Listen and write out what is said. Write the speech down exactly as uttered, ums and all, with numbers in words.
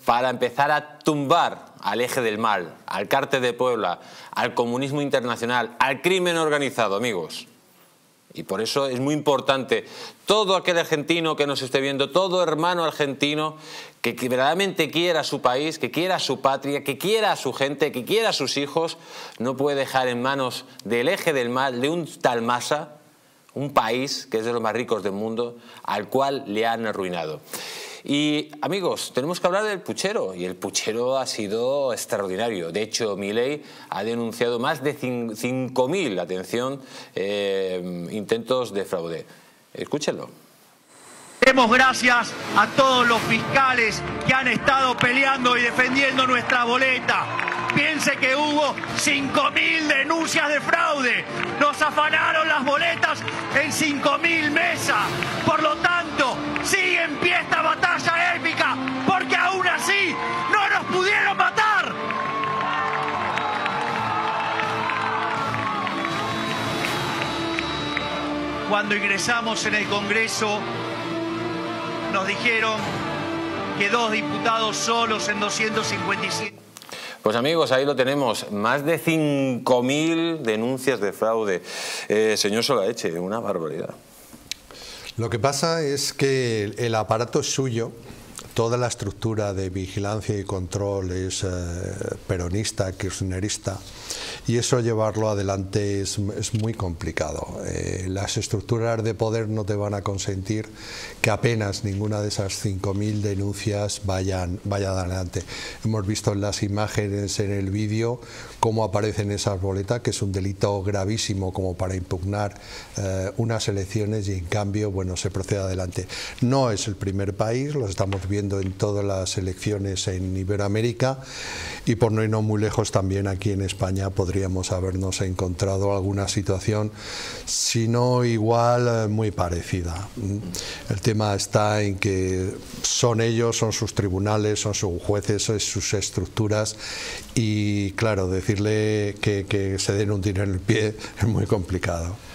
para empezar a tumbar al eje del mal, al cártel de Puebla, al comunismo internacional, al crimen organizado, amigos. Y por eso es muy importante todo aquel argentino que nos esté viendo, todo hermano argentino que, que verdaderamente quiera a su país, que quiera a su patria, que quiera a su gente, que quiera a sus hijos, no puede dejar en manos del eje del mal, de un tal Massa, un país que es de los más ricos del mundo, al cual le han arruinado. Y amigos, tenemos que hablar del puchero, y el puchero ha sido extraordinario. De hecho, Milei ha denunciado más de cinco mil, atención, eh, intentos de fraude. Escúchenlo. Demos gracias a todos los fiscales que han estado peleando y defendiendo nuestra boleta. Piense que hubo cinco mil denuncias de fraude. Nos afanaron las boletas en cinco mil mesas. Por lo tanto, sigue en pie esta batalla épica, porque aún así no nos pudieron matar. Cuando ingresamos en el Congreso, nos dijeron que dos diputados solos en doscientos cincuenta y siete. Pues amigos, ahí lo tenemos, más de cinco mil denuncias de fraude. Eh, señor Solaeche, una barbaridad. Lo que pasa es que el aparato es suyo, toda la estructura de vigilancia y control es eh, peronista, kirchnerista, y eso llevarlo adelante es, es muy complicado. Eh, las estructuras de poder no te van a consentir que apenas ninguna de esas cinco mil denuncias vayan, vayan adelante. Hemos visto en las imágenes, en el vídeo, cómo aparecen esas boletas, que es un delito gravísimo como para impugnar eh, unas elecciones, y en cambio, bueno, se procede adelante. No es el primer país, lo estamos viendo en todas las elecciones en Iberoamérica, y por no irnos muy lejos, también aquí en España podríamos habernos encontrado alguna situación, si no igual, muy parecida. El tema está en que son ellos, son sus tribunales, son sus jueces, son sus estructuras, y claro, decirle que, que se den un tiro en el pie es muy complicado.